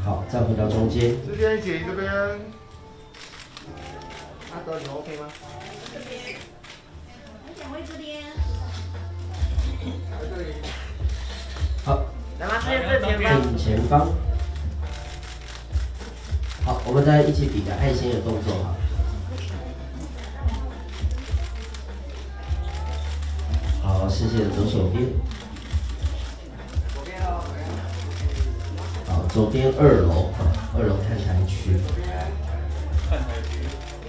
好，再回到中间。 这边请这边。阿德，你 OK 吗？ 这边。两位这边。 来这里。 好。 来吗？这边正前方。 正前方。好，我们再一起比个爱心的动作哈。好，谢谢左手边。好，左边2楼啊，2楼看台区。 看台区。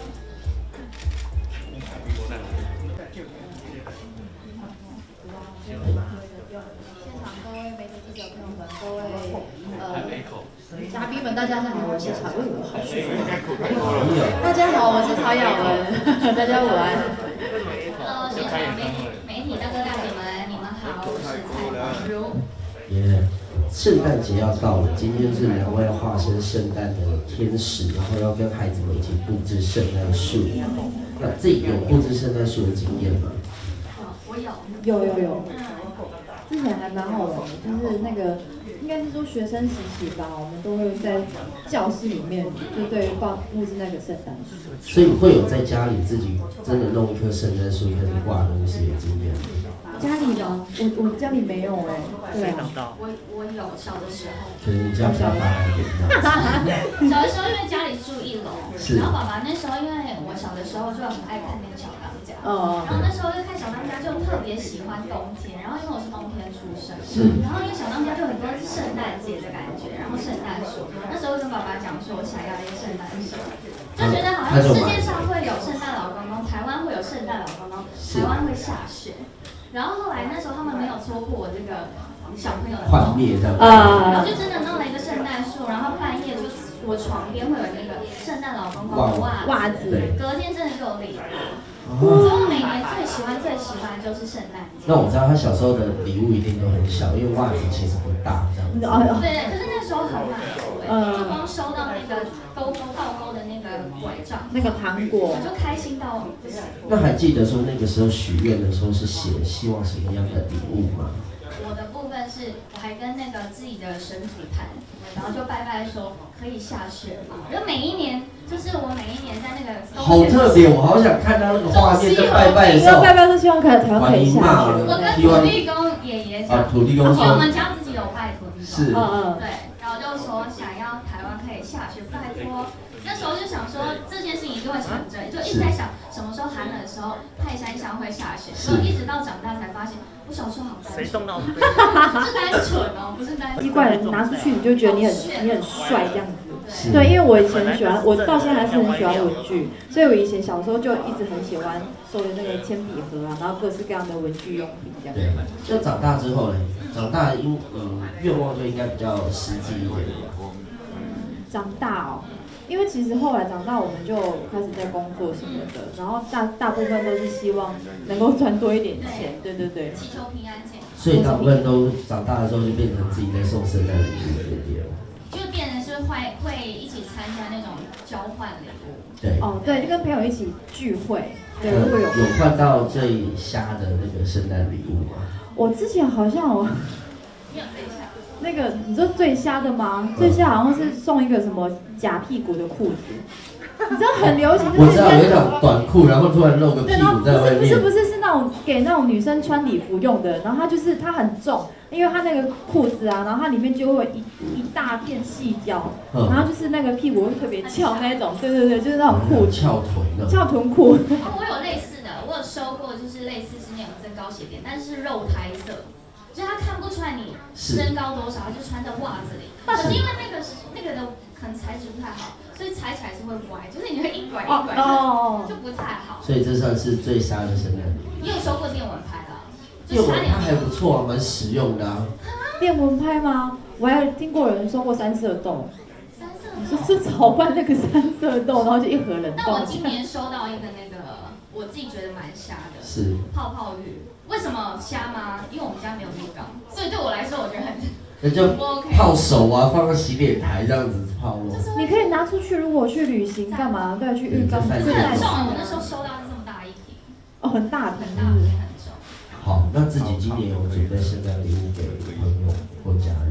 现场各位媒体记者朋友们，各位嘉宾们，大家好，我是曹，好舒服。大家好，我是曹雅文，大家午安。现场媒体大哥大姐们，你们好，我是蔡芳如。 圣诞节要到了，今天是2位化身圣诞的天使，然后要跟孩子们一起布置圣诞树。那自己有布置圣诞树的经验吗？ 我有。 之前还蛮好玩的，就是那个应该是说学生时期吧，我们都会在教室里面就对布置那个圣诞树。 所以会有在家里自己真的弄一棵圣诞树开始挂东西的经验吗？ 家里吗？我家里没有哎，对啊。 我有小的时候。 可能你家比较大一点。 小的时候因为家里住1楼，然后爸爸那时候因为我小的时候就很爱看那个小当家，然后那时候就看小当家就特别喜欢冬天，然后因为我是冬天出生，然后因为小当家就很多圣诞节的感觉，然后圣诞树，那时候跟爸爸讲说我想要一个圣诞树，就觉得好像世界上会有圣诞老公公，台湾会有圣诞老公公，台湾会下雪。然后后来那时候他们没有戳破我这个小朋友的幻灭这样， 然后就真的弄了一个圣诞树，然后半夜就我床边会有那个圣诞老公公的袜子，隔天真的就有礼物。所以我每年最喜欢的就是圣诞节。 那我知道他小时候的礼物一定都很小，因为袜子其实不大这样子。 对，可是那时候很满足就光收到那个倒钩的那个拐杖， 那个糖果， 我就开心到不行。 那还记得说那个时候许愿的时候是写希望什么样的礼物吗？ 我的部分是，我还跟那个自己的神主谈，然后就拜拜说可以下雪嘛。就每一年，就是我每一年在那个好特别，我好想看到那个画面，在拜拜的时候， 拜拜都希望台湾可以下雪。 我跟土地公爷爷讲， 土地公说， 我们家自己有拜土地公， 是， 对，然后就说想要台湾可以下雪，拜托。那时候就想说这件事情一定会成真，就一直在想什么时候寒冷的时候泰山乡会下雪，然后一直到长大才发现，我小时候好单纯，谁动到？不是单纯哦，不是单纯。 衣柜拿出去你就觉得你很帅这样子。对，因为我以前喜欢，我到现在还是很喜欢文具，所以我以前小时候就一直很喜欢收的那个铅笔盒啊，然后各式各样的文具用品这样。 对，那长大之后呢？长大愿望就应该比较实际一点。 长大哦。因为其实后来长大，我们就开始在工作什么的，然后大部分都是希望能够赚多一点钱，对。 祈求平安健康。 所以大部分都长大的时候就变成自己在送圣诞礼物的对了。 就变成是会一起参加那种交换礼物。 对。 对，就跟朋友一起聚会，对，会有换到最瞎的那个圣诞礼物吗？ 我之前好像没有最瞎。 那个你说最瞎的吗？最瞎好像是送一个什么假屁股的裤子，你知道很流行。 我知道有一种短裤，然后突然露个屁股在外面。 不是那种给那种女生穿礼服用的，然后它很重，因为它那个裤子啊，然后它里面就会一大片细胶，然后就是那个屁股会特别翘那种，对，就是那种裤子。 翘臀的。 翘臀裤。 我有类似的，我有收过，就是类似是那种增高鞋垫，但是肉胎色。所以他看不出来你身高多少，他就穿在袜子里。可是因为那个的可能材质不太好，所以踩起来是会歪，就是你会一拐就不太好。 所以这算是最杀的圣诞礼物。 你有收过电蚊拍啦？ 电蚊拍还不错啊，蛮实用的啊。 电蚊拍吗？我还听过有人收过3色豆。你说是炒饭那个3色豆，然后就一盒冷冻。 但我今年收到一个那个，我自己觉得蛮瞎的， 是泡泡浴。为什么瞎吗？因为我们家没有浴缸，所以对我来说，我觉得很那就泡手啊，放个洗脸台这样子泡咯。 你可以拿出去，如果去旅行干嘛？对，去浴缸。 很重，我那时候收到是这么大一瓶。 很大瓶， 很重。 好，那自己今年有准备圣诞礼物给朋友或家人？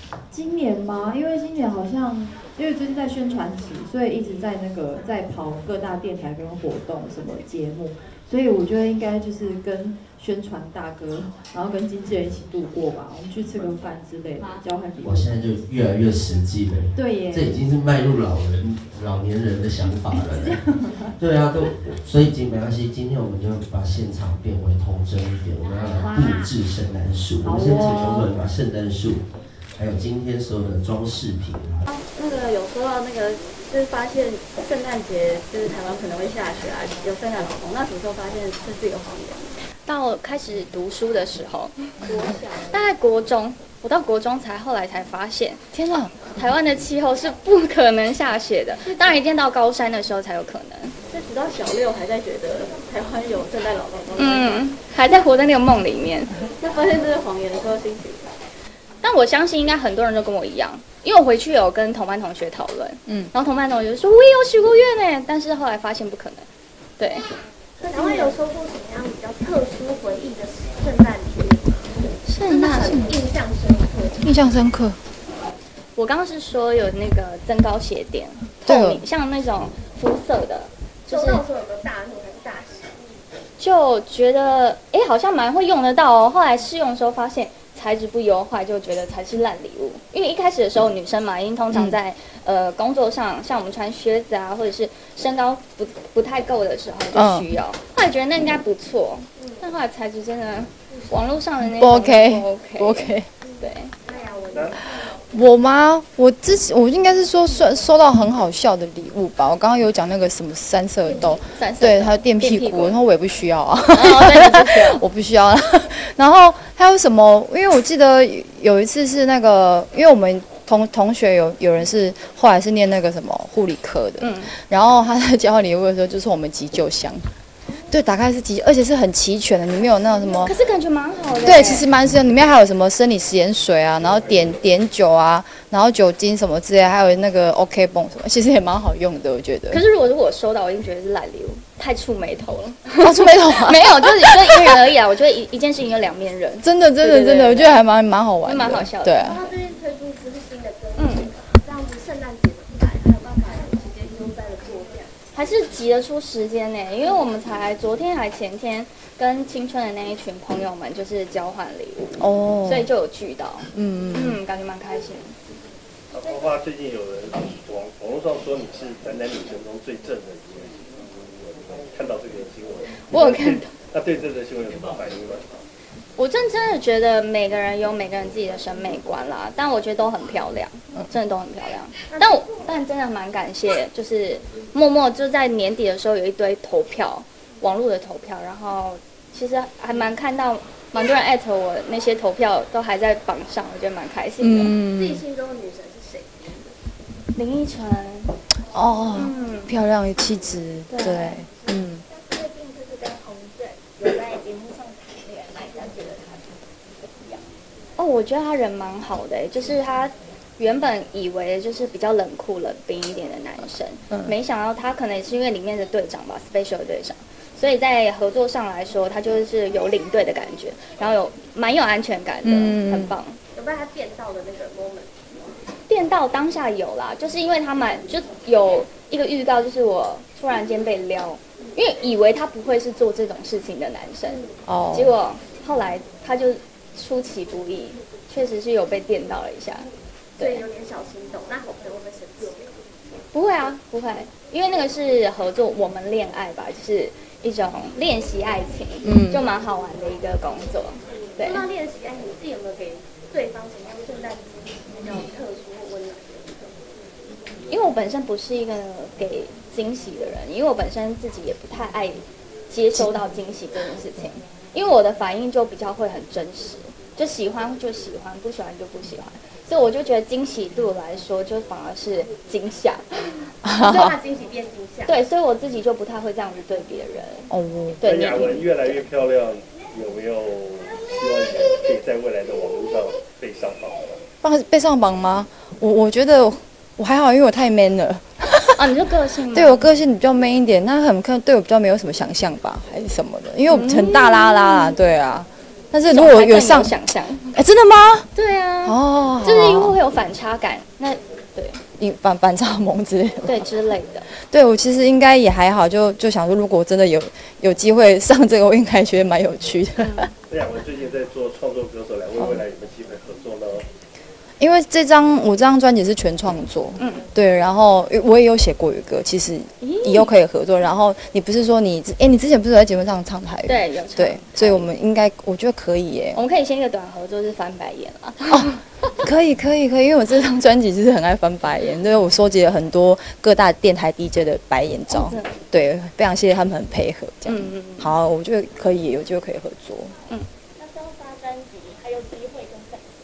今年吗？因为今年好像因为最近在宣传期，所以一直在在跑各大电台跟活动什么节目，所以我觉得应该就是跟宣传大哥，然后跟经纪人一起度过吧。我们去吃个饭之类的，交换礼物。 我现在就越来越实际了。 对耶， 这已经是迈入老年人的想法了。对啊，所以没关系，今天我们就把现场变为童真一点，我们要来布置圣诞树。我们先请同仁把圣诞树，还有今天所有的装饰品那个有说到那个，就是发现圣诞节就是台湾可能会下雪啊，有圣诞老公，那什么时候发现这是一个谎言？ 到开始读书的时候，大概国中，我到国中后来才发现，天哪，台湾的气候是不可能下雪的。当然，一定到高山的时候才有可能。 就直到小6还在觉得台湾有圣诞老公， 还在活在那个梦里面。 那发现这是谎言的时候，心情。 但我相信应该很多人都跟我一样，因为我回去有跟同班同学讨论，然后同班同学就说我也有许过愿呢，但是后来发现不可能。对。 台湾有收过什么样比较特殊回忆的圣诞节？ 圣诞很印象深刻。 印象深刻。 我刚刚是说有那个增高鞋垫，透明，像那种肤色的， 就是收到时候有个大怒还是大喜？ 就觉得好像蛮会用得到哦。后来试用的时候发现材质不优坏，就觉得才是烂礼物。因为一开始的时候女生嘛，因为通常在工作上，像我们穿靴子啊，或者是身高不太够的时候就需要。后来觉得那应该不错，但后来材质真的，网络上的那种不 OK。对。 我吗？我应该是说收到很好笑的礼物吧。我刚刚有讲那个什么三色豆，对，还有电屁股，然后我也不需要啊，我不需要。然后还有什么？因为我记得有一次是那个，因为我们同学有人是后来是念那个什么护理科的，然后他在交换礼物的时候就是我们急救箱。对，打开是而且是很齐全的，里面有那种什么， 可是感觉蛮好的。 对，其实蛮实用，里面还有什么生理食盐水啊，然后点酒啊，然后酒精什么之类，还有那个 OK 泵什么，其实也蛮好用的，我觉得。 可是如果我收到，我一定觉得是烂礼物，太触眉头了。 触眉头啊？ 没有，就是因人而异啊。我觉得一件事情有两面人。 真的，我觉得还蛮好玩的， 蛮好笑的。 对啊。 他最近推出不是新的歌曲，这样子圣诞节的还有办法直接悠哉的过这样。 还是挤得出时间呢，因为我们才昨天还前天跟青春的那一群朋友们就是交换礼物所以就有聚到，感觉蛮开心。 包括最近有人网络上说你是男女生中最正的一位，看到这个新闻， 我有看到。 那对这个新闻有什么反应吗？ 我真的觉得每个人有每个人自己的审美观啦，但我觉得都很漂亮，真的都很漂亮。但真的蛮感谢，就是默默就在年底的时候有一堆投票，网络的投票，然后其实还蛮到蛮多人艾特我，那些投票都还在榜上，我觉得蛮开心的。 自己心中的女神是谁？ 林依晨。 漂亮有气质，对， 最近就是跟洪正有在节目上谈恋爱，大家觉得他怎么样？ 我觉得他人蛮好的，就是他原本以为就是比较冷酷冷冰一点的男生，没想到他可能也是因为里面的队长吧 ，special 队长，所以在合作上来说，他就是有领队的感觉，然后蛮有安全感的，很棒。 有被他电到的那个 moment？ 电到当下有啦，就是因为他就有一个预告，就是我突然间被撩，因为以为他不会是做这种事情的男生，结果后来他就出其不意，确实是有被电到了一下， 对，有点小心动。那好朋友会不会生气？ 不会啊，不会，因为那个是合作，我们恋爱吧，就是一种练习爱情，就蛮好玩的一个工作。对。 说到练习爱情，你自己有没有给对方什么样圣诞节比较特殊或温暖的？ 因为我本身不是一个给惊喜的人，因为我本身自己也不太爱接收到惊喜这件事情，因为我的反应就比较会很真实，就喜欢就喜欢，不喜欢就不喜欢，所以我就觉得惊喜对我来说就反而是惊吓， 就怕惊喜变惊吓。 对，所以我自己就不太会这样子对别人。 对，雅文越来越漂亮，有没有希望可以在未来的网络上被上榜？ 被上榜吗？我觉得我还好，因为我太 man 了。 你说个性吗？ 对，我个性比较 man 一点，那可能对我比较没有什么想象吧，还是什么的，因为我很大拉拉啦，对啊。 但是如果有上想象， 真的吗？ 对啊， 哦， 就是因为会有反差感，那对， 反差萌之类的， 对之类的。 对我其实应该也还好，就想说，如果真的有机会上这个，我应该觉得蛮有趣的。 这两位最近在做创作歌手，两位未来有没有机会合作呢？ 因为我这张专辑是全创作，对，然后我也有写国语歌，其实以后可以合作。然后你不是说你之前不是在节目上唱台语？ 对，有唱。 对，所以我们我觉得可以耶。 我们可以先一个短合作，是翻白眼啦。 哦，可以，因为我这张专辑就是很爱翻白眼，因为我收集了很多各大电台 DJ 的白眼照，对，非常谢谢他们很配合，这样。好，我觉得可以，有机会可以合作。 那之后发专辑还有机会跟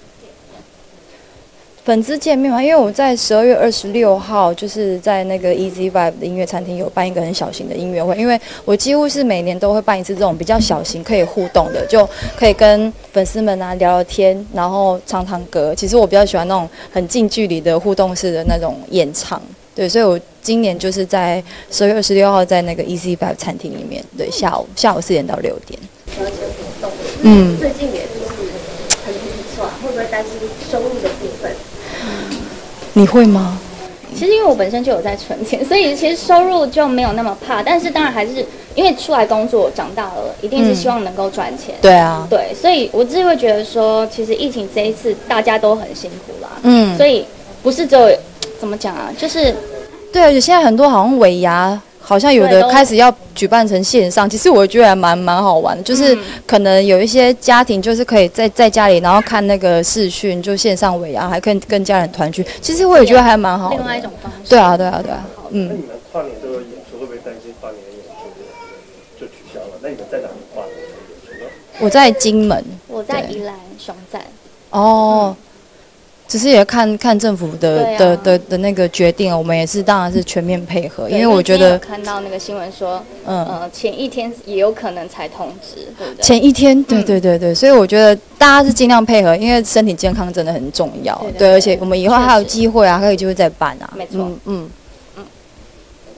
粉丝见面嘛，因为我在12月26号就是在那个 Easy Vibe 的音乐餐厅有办一个很小型的音乐会，因为我几乎是每年都会办一次这种比较小型可以互动的，就可以跟粉丝们聊聊天，然后唱歌。其实我比较喜欢那种很近距离的互动式的那种演唱，对，所以我今年就是在12月26号在那个 Easy Vibe 餐厅里面，对，下午4点到6点。 最近也就是很不错，会不会担心收入的部分？ 你会吗？ 其实因为我本身就有在存钱，所以其实收入就没有那么怕。但是当然还是因为出来工作长大了，一定是希望能够赚钱。 对啊， 对，所以我自己会觉得说，其实疫情这一次大家都很辛苦啦。所以不是只有怎么讲啊，就是对，而且现在很多好像尾牙。好像有的开始要举办成线上，其实我觉得还蛮好玩的，就是可能有一些家庭就是可以在家里，然后看那个视讯，就线上尾牙，还可以跟家人团聚。其实我也觉得还蛮好的。 另外一种方式。 对啊。 那你们跨年都有演出，会不会担心跨年的演出就取消了？那你们在哪里跨年的演出呢？ 我在金门。 我在宜兰熊站。 哦。只是也看政府的那个决定，我们也是当然是全面配合，因为我觉得看到那个新闻说，前一天也有可能才通知，对不对？ 前一天，对，所以我觉得大家是尽量配合，因为身体健康真的很重要，对，而且我们以后还有机会啊，还有机会再办啊， 没错，